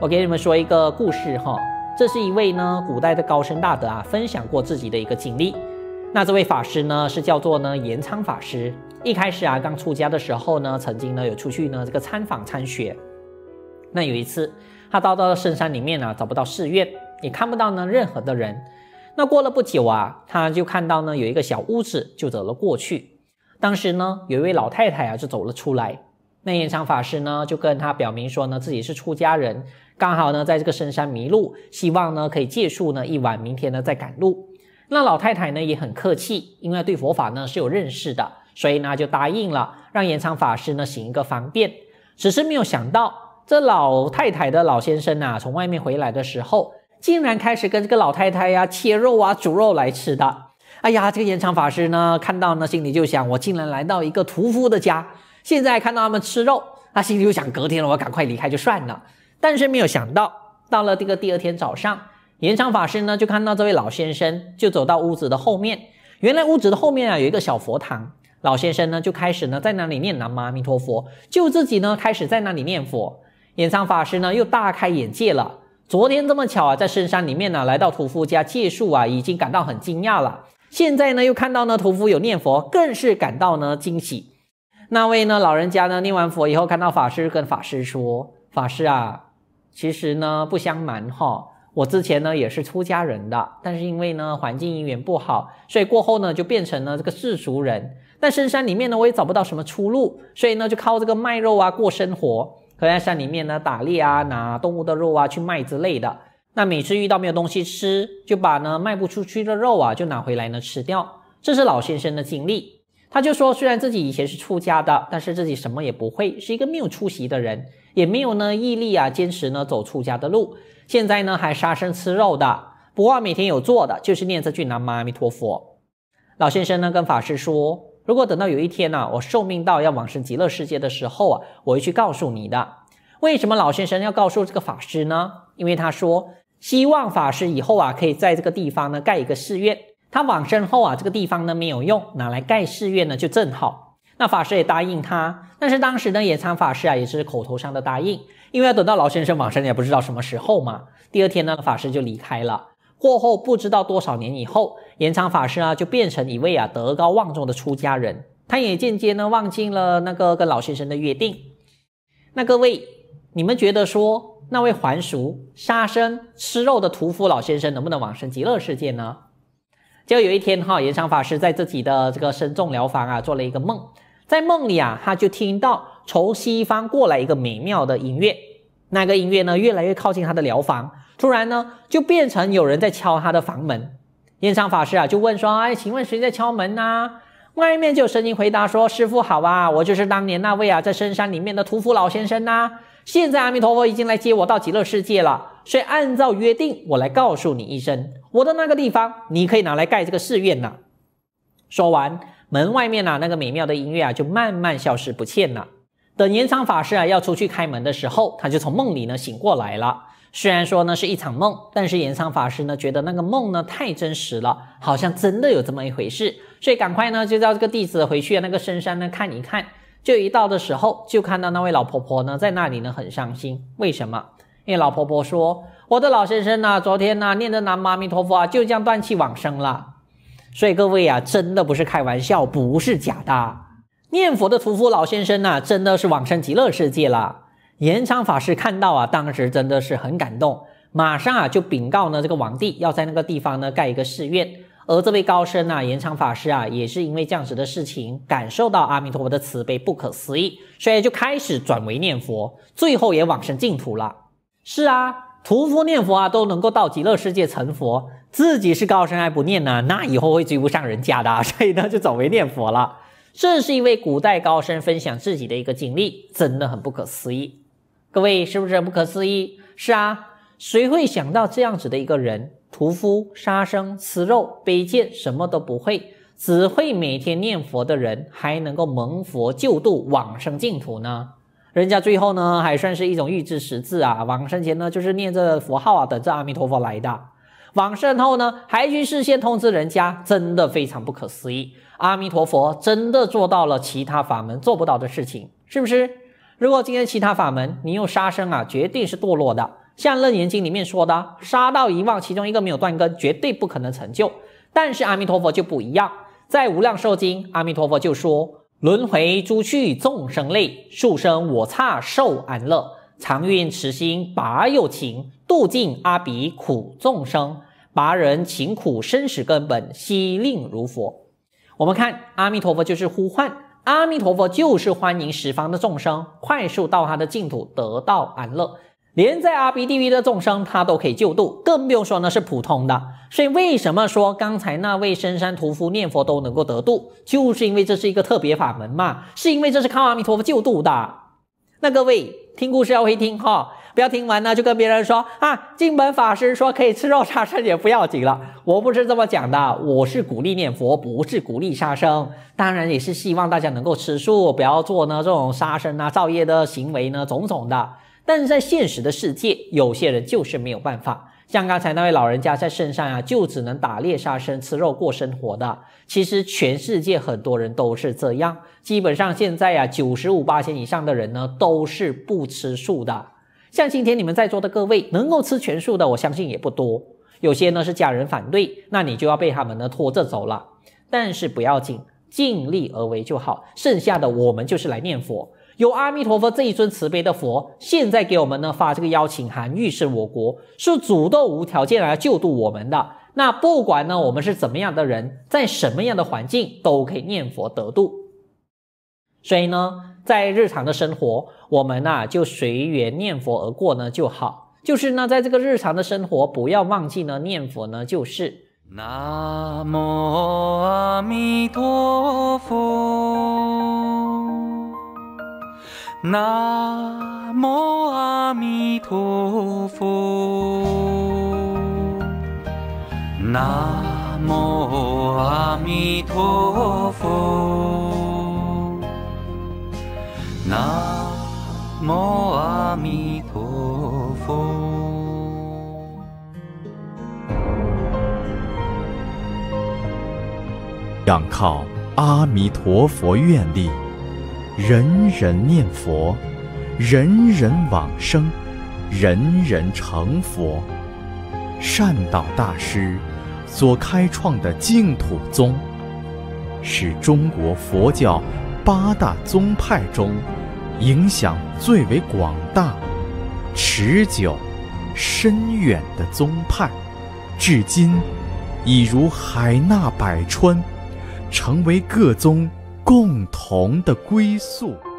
我给你们说一个故事哈，这是一位呢古代的高僧大德啊，分享过自己的一个经历。那这位法师呢是叫做呢延昌法师。一开始啊刚出家的时候呢，曾经呢有出去呢这个参访参学。那有一次他到了深山里面啊，找不到寺院，也看不到呢任何的人。那过了不久啊，他就看到呢有一个小屋子，就走了过去。当时呢有一位老太太啊就走了出来。那延昌法师呢就跟他表明说呢自己是出家人，刚好呢在这个深山迷路，希望呢可以借宿呢一晚，明天呢再赶路。那老太太呢也很客气，因为对佛法呢是有认识的，所以呢就答应了，让延昌法师呢行一个方便。只是没有想到，这老太太的老先生啊从外面回来的时候，竟然开始跟这个老太太呀切肉啊煮肉来吃的。哎呀，这个延昌法师呢看到呢心里就想，我竟然来到一个屠夫的家，现在看到他们吃肉，他心里就想隔天我赶快离开就算了。但是没有想到，到了这个第二天早上，延昌法师呢就看到这位老先生就走到屋子的后面。原来屋子的后面啊有一个小佛堂，老先生呢就开始呢在那里念南无阿弥陀佛，就自己呢开始在那里念佛。延昌法师呢又大开眼界了，昨天这么巧啊在深山里面呢来到屠夫家借宿啊，已经感到很惊讶了。现在呢又看到呢屠夫有念佛，更是感到呢惊喜。那位呢老人家呢念完佛以后，看到法师，跟法师说，法师啊，其实呢不相瞒哈，我之前呢也是出家人的，但是因为呢环境因缘不好，所以过后呢就变成了这个世俗人。但深山里面呢我也找不到什么出路，所以呢就靠这个卖肉啊过生活，可在山里面呢打猎啊，拿动物的肉啊去卖之类的。那每次遇到没有东西吃，就把呢卖不出去的肉啊就拿回来呢吃掉。这是老先生的经历。他就说，虽然自己以前是出家的，但是自己什么也不会，是一个没有出息的人，也没有呢毅力啊坚持呢走出家的路。现在呢还杀生吃肉的，不过每天有做的就是念这句南无阿弥陀佛。老先生呢跟法师说，如果等到有一天啊我寿命到要往生极乐世界的时候啊，我会去告诉你的。为什么老先生要告诉这个法师呢？因为他说希望法师以后啊可以在这个地方呢盖一个寺院，他往生后啊这个地方呢没有用，拿来盖寺院呢就正好。那法师也答应他，但是当时呢延昌法师啊也是口头上的答应，因为要等到老先生往生也不知道什么时候嘛。第二天呢法师就离开了。过后不知道多少年以后，延昌法师啊就变成一位啊德高望重的出家人，他也间接呢忘记了那个跟老先生的约定。那各位，你们觉得说那位还俗杀生吃肉的屠夫老先生能不能往生极乐世界呢？就有一天哈，延昌法师在自己的这个身众疗房啊做了一个梦，在梦里啊他就听到从西方过来一个美妙的音乐，那个音乐呢越来越靠近他的疗房，突然呢就变成有人在敲他的房门。延昌法师啊就问说，哎，请问谁在敲门啊？外面就有声音回答说，师父好啊，我就是当年那位啊在深山里面的屠夫老先生啊，现在阿弥陀佛已经来接我到极乐世界了，所以按照约定我来告诉你一声，我的那个地方你可以拿来盖这个寺院了。说完，门外面啊那个美妙的音乐啊就慢慢消失不见了。等延昌法师啊要出去开门的时候，他就从梦里呢醒过来了。虽然说呢是一场梦，但是延昌法师呢觉得那个梦呢太真实了，好像真的有这么一回事，所以赶快呢就叫这个弟子回去那个深山呢看一看。就一到的时候，就看到那位老婆婆呢在那里呢很伤心。为什么？因为老婆婆说，我的老先生啊昨天啊念着南无阿弥陀佛啊就这样断气往生了。所以各位啊，真的不是开玩笑，不是假的。念佛的屠夫老先生啊真的是往生极乐世界了。延昌法师看到啊，当时真的是很感动，马上啊就禀告呢这个皇帝，要在那个地方呢盖一个寺院。而这位高僧啊延昌法师啊也是因为这样子的事情感受到阿弥陀佛的慈悲不可思议，所以就开始转为念佛，最后也往生净土了。是啊，屠夫念佛啊都能够到极乐世界成佛，自己是高僧还不念呢，那以后会追不上人家的，所以呢就转为念佛了。这是一位古代高僧分享自己的一个经历，真的很不可思议。各位是不是很不可思议？是啊，谁会想到这样子的一个人，屠夫杀生吃肉卑贱什么都不会，只会每天念佛的人还能够蒙佛救度往生净土呢？人家最后呢还算是一种预知时至啊，往生前呢就是念着佛号啊，等着阿弥陀佛来的。往生后呢还去事先通知人家，真的非常不可思议。阿弥陀佛真的做到了其他法门做不到的事情，是不是？如果今天其他法门你用杀生啊，绝对是堕落的， 像《楞严经》里面说的，杀盗淫妄其中一个没有断根，绝对不可能成就。但是阿弥陀佛就不一样，在《无量寿经》，阿弥陀佛就说：轮回诸趣众生类，数生我刹受安乐，常运持心拔有情，度尽阿鼻苦众生，拔人情苦生死根本，悉令如佛。我们看阿弥陀佛就是呼唤，阿弥陀佛就是欢迎十方的众生快速到他的净土得到安乐，连在阿鼻地狱的众生他都可以救度，更不用说呢是普通的。所以为什么说刚才那位深山屠夫念佛都能够得度，就是因为这是一个特别法门嘛，是因为这是靠阿弥陀佛救度的。那各位听故事要会听哈，不要听完呢就跟别人说啊，净本法师说可以吃肉杀生也不要紧了，我不是这么讲的，我是鼓励念佛，不是鼓励杀生，当然也是希望大家能够吃素，不要做呢这种杀生啊造业的行为呢种种的。但是在现实的世界，有些人就是没有办法，像刚才那位老人家在圣山啊，就只能打猎杀生吃肉过生活的。其实全世界很多人都是这样，基本上现在啊95%以上的人呢都是不吃素的。像今天你们在座的各位能够吃全素的，我相信也不多，有些呢是家人反对，那你就要被他们呢拖着走了。但是不要紧，尽力而为就好，剩下的我们就是来念佛。有阿弥陀佛这一尊慈悲的佛，现在给我们呢发这个邀请函，预示我国是主动无条件来救度我们的。那不管呢我们是怎么样的人，在什么样的环境，都可以念佛得度。所以呢在日常的生活，我们就随缘念佛而过呢就好。就是呢在这个日常的生活，不要忘记呢念佛呢就是南无阿弥陀佛，南无阿弥陀佛，南无阿弥陀佛，南无阿弥陀佛。 仰靠阿弥陀佛愿力，人人念佛，人人往生，人人成佛。善导大师所开创的净土宗，是中国佛教8大宗派中影响最为广大、持久、深远的宗派，至今已如海纳百川，成为各宗共同的归宿。